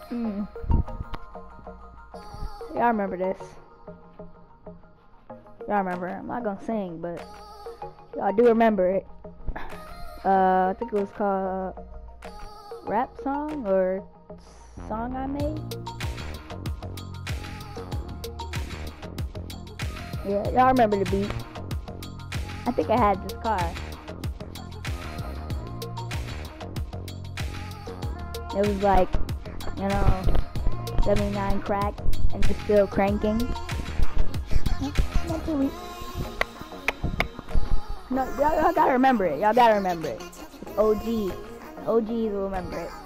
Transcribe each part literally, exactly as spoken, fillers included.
Hmm. Y'all remember this? Y'all remember? I'm not gonna sing, but y'all do remember it. Uh, I think it was called Rap Song or Song I Made. Yeah, y'all remember the beat. I think I had this car. It was like, you know, seventy-nine crack and it's still cranking. Not too weak. No, y'all, y'all gotta remember it. Y'all gotta remember it. It's O G. O Gs will remember it.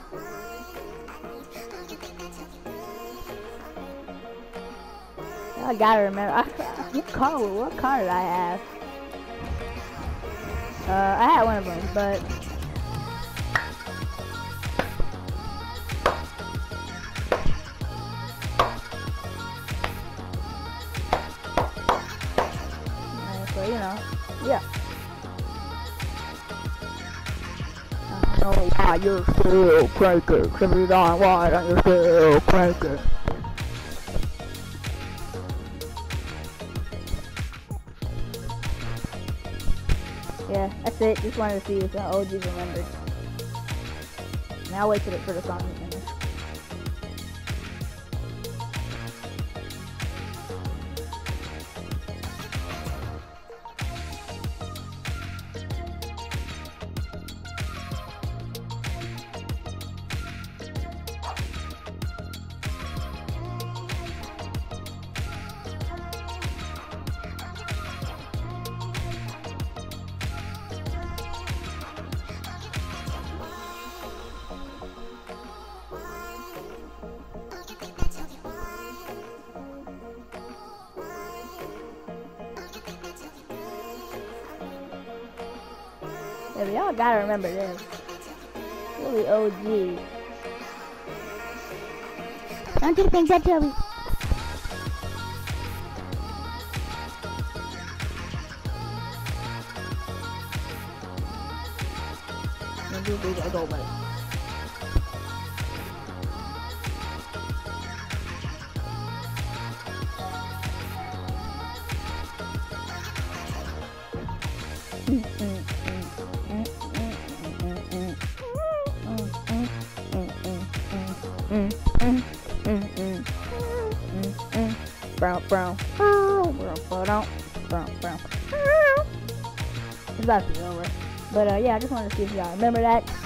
Y'all gotta remember. I, what car? What car did I have? Uh, I had one of them, but uh, so you know, yeah. I don't know why you're still cranking. seventy-nine, why are you still cranking? Yeah, that's it. Just wanted to see if the O Gs remembered. Now I'll wait for the, for the song to finish. Yeah, but y'all gotta remember this. Really O G. Don't you think that, Toby? Don't you think I go back? Brown, brown, brown, brown, brown, brown. It's about to be over. But uh, yeah, I just wanted to see if y'all remember that.